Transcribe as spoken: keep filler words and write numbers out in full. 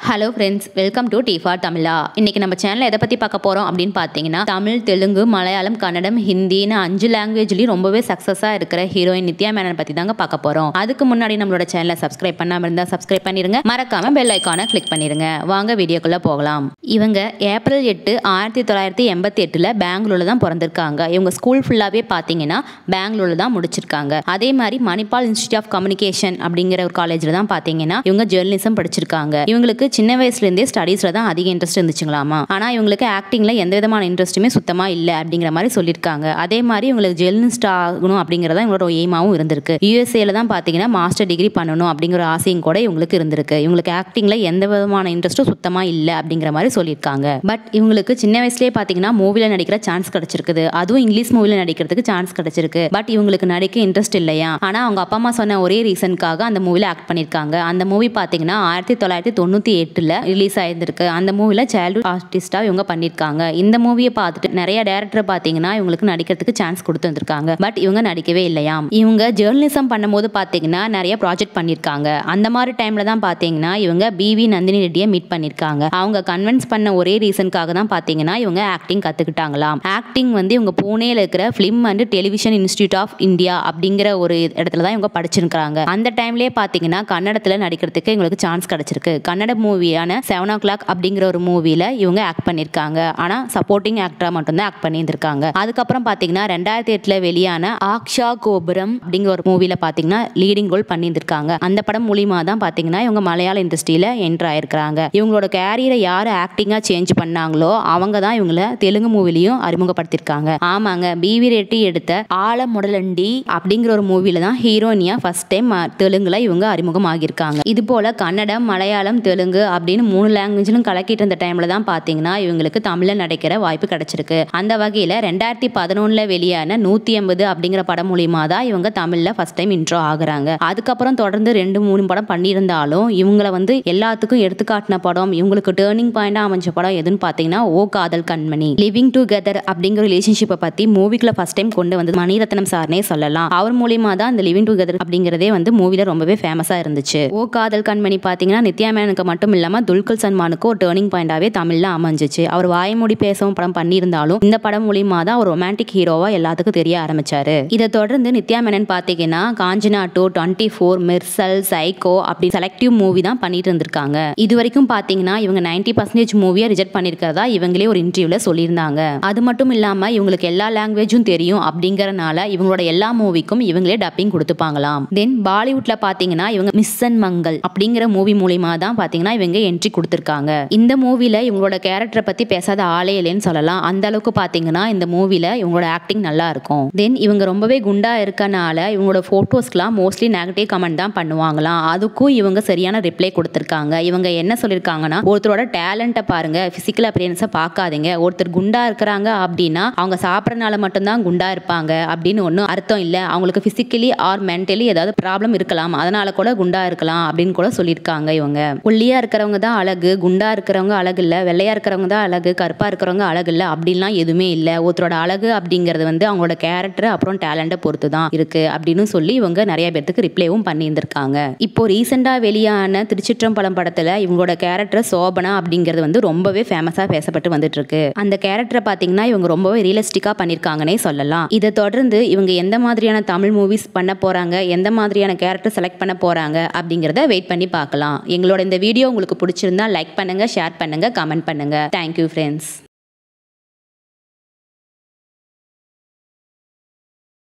Hello friends, welcome to T for Tamizha. இன்னைக்கு நம்ம channel எதை பற்றி பார்க்க போகிறோம் அப்படின்னு பார்த்தீங்கன்னா, தமிழ், தெலுங்கு, மலையாளம், கன்னடம், ஹிந்தின்னு அஞ்சு லாங்குவேஜ்லேயும் ரொம்பவே சக்ஸஸாக இருக்கிற ஹீரோயின் நித்யா மேனன் பற்றி தாங்க பார்க்க போகிறோம். அதுக்கு முன்னாடி நம்மளோட சேனலை சப்ஸ்கிரைப் பண்ணாமல் இருந்தால் சப்ஸ்கிரைப் பண்ணிடுங்க. மறக்காம பெல் ஐக்கானை கிளிக் பண்ணிடுங்க. வாங்க வீடியோக்குள்ளே போகலாம். இவங்க ஏப்ரல் எட்டு ஆயிரத்தி தொள்ளாயிரத்தி எண்பத்தி எட்டில் பெங்களூரில் தான் பிறந்திருக்காங்க. இவங்க ஸ்கூல் ஃபுல்லாகவே பார்த்தீங்கன்னா பெங்களூரில் தான் முடிச்சிருக்காங்க. அதே மாதிரி மணிப்பால் இன்ஸ்டியூட் ஆஃப் கம்யூனிகேஷன் அப்படிங்கிற ஒரு காலேஜில் தான் பார்த்தீங்கன்னா இவங்க ஜேர்னலிசம் படிச்சிருக்காங்க. இவங்களுக்கு சின்ன வயசுலேருந்தே ஸ்டடீஸில் தான் அதிக இன்ட்ரெஸ்ட் இருந்துச்சுங்களாமா. ஆனால் இவங்களுக்கு ஆக்டிங்கில் எந்த விதமான இன்ட்ரெஸ்ட்டுமே சுத்தமாக இல்லை அப்படிங்கிற மாதிரி சொல்லியிருக்காங்க. அதே மாதிரி இவங்களுக்கு ஜெர்னலிஸ்ட் ஆகணும் அப்படிங்கிறதா இவங்களோட எய்மாவும் இருந்திருக்கு. யூஎஸ்ஏல தான் பார்த்தீங்கன்னா மாஸ்டர் டிகிரி பண்ணணும் அப்படிங்கிற ஆசையும் கூட இவங்களுக்கு இருந்திருக்கு. இவங்களுக்கு ஆக்டிங்கில் எந்த விதமான இன்ட்ரெஸ்ட்டும் சுத்தமாக இல்லை அப்படிங்கிற மாதிரி சொல்லியிருக்காங்க. பட் இவங்களுக்கு சின்ன வயசுலேயே பார்த்தீங்கன்னா மூவியில் நடிக்கிற சான்ஸ் கிடைச்சிருக்குது. அதுவும் இங்கிலீஷ் மூவியில் நடிக்கிறதுக்கு சான்ஸ் கிடைச்சிருக்கு. பட் இவங்களுக்கு நடிக்க இன்ட்ரெஸ்ட் இல்லையா. ஆனால் அவங்க அப்பா அம்மா சொன்ன ஒரே ரீசனுக்காக அந்த மூவியில் ஆக்ட் பண்ணியிருக்காங்க. அந்த மூவி பார்த்தீங்கன்னா ஆயிரத்தி தொள்ளாயிரத்தி தொண்ணூற்றி எட்டில் ரிலீஸ் ஆயிருந்திருக்கு. அந்த மூவியில் சைல்ட்ஹுட் ஆர்டிஸ்டா இவங்க பண்ணியிருக்காங்க. இந்த மூவியை பார்த்துட்டு நிறைய டேரக்டர் பார்த்தீங்கன்னா இவங்களுக்கு நடிக்கிறதுக்கு சான்ஸ் கொடுத்துருக்காங்க. பட் இவங்க நடிக்கவே இல்லையாம். இவங்க ஜேர்னலிசம் பண்ணும்போது பார்த்தீங்கன்னா நிறைய ப்ராஜெக்ட் பண்ணியிருக்காங்க. அந்த மாதிரி டைம்ல தான் பார்த்தீங்கன்னா இவங்க பிவி நந்தினி ரெட்டியை மீட் பண்ணியிருக்காங்க. அவங்க கன்வின்ஸ் பண்ண ஒரே ரீசனுக்காக தான் பார்த்தீங்கன்னா இவங்க ஆக்டிங் கற்றுக்கிட்டாங்களாம். ஆக்டிங் வந்து இவங்க பூனேல இருக்கிற film and television institute of India அப்படிங்கிற ஒரு இடத்துல தான் இவங்க படிச்சிருக்காங்க. அந்த டைம்லேயே பார்த்தீங்கன்னா கன்னடத்தில் நடிக்கிறதுக்கு இவங்களுக்கு சான்ஸ் கிடைச்சிருக்கு. கன்னட மூவியான செவன் ஓ கிளாக் அப்படிங்கிற ஒரு மூவியில் இவங்க ஆக்ட் பண்ணியிருக்காங்க. ஆனால் சப்போர்ட்டிங் ஆக்டராக மட்டும்தான் ஆக்ட் பண்ணியிருந்திருக்காங்க. அதுக்கப்புறம் பார்த்தீங்கன்னா ரெண்டாயிரத்தி எட்டில் வெளியான ஆக்ஷா கோபுரம் அப்படிங்கிற ஒரு மூவியில் பார்த்தீங்கன்னா லீடிங் ரோல் பண்ணியிருந்திருக்காங்க. அந்த படம் மூலியமாக தான் பார்த்தீங்கன்னா இவங்க மலையாள இண்டஸ்ட்ரியில் என்டர் ஆயிருக்கிறாங்க. இவங்களோட கேரியரை யார் ஆக்டிங்காக சேஞ்ச் பண்ணாங்களோ அவங்க தான் இவங்கள தெலுங்கு மூவிலையும் அறிமுகப்படுத்தியிருக்காங்க. ஆமாங்க, பிவி ரெட்டி எடுத்த ஆல முடலண்டி அப்படிங்கிற ஒரு மூவில தான் ஹீரோனியா ஃபர்ஸ்ட் டைம் தெலுங்குல இவங்க அறிமுகம் ஆகியிருக்காங்க. இது போல கன்னடம், மலையாளம், தெலுங்கு அப்படின்னு மூணு லாங்குவேஜிலும் கலக்கிட்டு இருந்த டைம்ல தான் பார்த்தீங்கன்னா இவங்களுக்கு தமிழ்ல நடிக்கிற வாய்ப்பு கிடைச்சிருக்கு. அந்த வகையில் ரெண்டாயிரத்தி பதினொன்னுல வெளியான நூத்தி எண்பது அப்படிங்கிற படம் மூலியமா தான் இவங்க தமிழ்ல ஃபர்ஸ்ட் டைம் இன்ட்ரோ ஆகுறாங்க. அதுக்கப்புறம் தொடர்ந்து ரெண்டு மூணு படம் பண்ணியிருந்தாலும் இவங்களை வந்து எல்லாத்துக்கும் எடுத்துக்காட்டின படம், இவங்களுக்கு டேர்னிங் பாயிண்டா அமைஞ்ச படம் எதுன்னு பார்த்தீங்கன்னா ஓ காதல் கண்மணி. லிவிங் டுகெதர் அப்படிங்கிற ரிலேஷன்ஷிப்பை பத்தி மூவிக்குள்ள ஃபர்ஸ்ட் டைம் கொண்டு வந்து மணிரத்னம் சார்னே சொல்லலாம். அவர் மூலியமா தான் இந்த லிவிங் டுகெதர் அப்படிங்கிறதே வந்து மூவில ரொம்பவே ஃபேமஸா இருந்துச்சு. ஓ காதல் கண்மணி பார்த்தீங்கன்னா நித்யா மேனனுக்கு மட்டும் இல்லாம துல்கர் சல்மானுக்கு ஒரு டேர்னிங் பாயிண்டாவே தமிழ்ல அமைஞ்சிச்சு. அவர் வாய்மொழி பேசவும் படம் பண்ணியிருந்தாலும் இந்த படம் மூலியமா தான் ஒரு ரொமான்டிக் ஹீரோவா எல்லாத்துக்கும் தெரிய ஆரம்பிச்சாரு. இதை தொடர்ந்து நித்யா மேனன் பார்த்தீங்கன்னா Kanchana two, twenty four, Mersal, psycho அப்படி செலக்டிவ் மூவி தான் பண்ணிட்டு இருந்திருக்காங்க. இது வரைக்கும் பார்த்தீங்கன்னா இவங்க நைன்டி பர்சன்டேஜ் மூவியை ரிஜெக்ட் பண்ணிருக்கிறதா இவங்களே ஒரு இன்டர்வியூல சொல்லியிருந்தாங்க. அது மட்டும் இல்லாம இவங்களுக்கு எல்லா லாங்குவேஜும் தெரியும் அப்படிங்கறனால இவங்களோட எல்லா மூவிக்கும் இவங்களே டப்பிங் கொடுத்துப்பாங்களாம். தென் பாலிவுட்ல பார்த்தீங்கன்னா இவங்க மிஸ்ஸன் மங்கள் அப்படிங்கிற மூவி மூலியமா தான் பார்த்தீங்கன்னா இவங்க என்ட்ரி கொடுத்திருக்காங்க. இந்த மூவில இவங்களோட கேரக்டரை பத்தி பேசாத ஆளே இல்லைன்னு சொல்லலாம். அந்த அளவுக்கு பாத்தீங்கன்னா இந்த மூவில இவங்களோட ஆக்டிங் நல்லா இருக்கும். தென் இவங்க ரொம்பவே குண்டா இருக்கனால இவங்களோட போட்டோஸ்க்குலாம் மோஸ்ட்லி நெகட்டிவ் கமெண்ட் தான் பண்ணுவாங்களாம். அதுக்கும் இவங்க சரியான ரிப்ளை கொடுத்திருக்காங்க. இவங்க என்ன சொல்லியிருக்காங்கன்னா, ஒருத்தரோட டேலண்ட்டை பாருங்க, பிசிக்கல் அப்பியரன்ஸை பார்க்காதீங்க. ஒருத்தர் குண்டா இருக்கிறாங்க அப்படின்னா அவங்க சாப்பிட்றதுனால மட்டும்தான் குண்டா இருப்பாங்க அப்படின்னு ஒன்றும் அர்த்தம் இல்லை. அவங்களுக்கு பிசிக்கலி ஆர் மென்டலி ஏதாவது ப்ராப்ளம் இருக்கலாம், அதனால கூட குண்டா இருக்கலாம் அப்படின்னு கூட சொல்லியிருக்காங்க. இவங்க ஒல்லியா இருக்கிறவங்க தான் அழகு, குண்டா இருக்கிறவங்க அழகு இல்லை, வெள்ளையா இருக்கிறவங்க தான் அழகு, கருப்பா இருக்கிறவங்க அழகு இல்லை அப்படின்லாம் எதுவுமே இல்லை. ஒருத்தரோட அழகு அப்படிங்கிறது வந்து அவங்களோட கேரக்டர் அப்புறம் டேலண்ட்டை பொறுத்து தான் இருக்கு அப்படின்னு சொல்லி இவங்க நிறைய பேருக்கு ரிப்ளைவும் பண்ணியிருந்திருக்காங்க. இப்போ ரீசெண்டா வெளியான திருச்சிற்றம்பலம் படத்துல இவங்களோட கேரக்டர் சோபனா அப்படிங்கிறது வந்து ரொம்பவே ஃபேமஸா பேசப்பட்டு வந்துட்டு இருக்கு. அந்த கேரக்டரை பார்த்தீங்கன்னா இவங்க ரொம்பவே ரியலிஸ்டிக்கா பண்ணியிருக்காங்கன்னே சொல்லலாம். இதை தொடர்ந்து இவங்க எந்த மாதிரியான தமிழ் மூவிஸ் பண்ண போறாங்க, எந்த மாதிரியான கேரக்டர் செலக்ட் பண்ண போறாங்க அப்படிங்கிறத வெயிட் பண்ணி பார்க்கலாம். எங்களோட இந்த வீடியோ உங்களுக்கு பிடிச்சிருந்தா லைக் பண்ணுங்க, ஷேர் பண்ணுங்க, கமெண்ட் பண்ணுங்க. Thank you friends.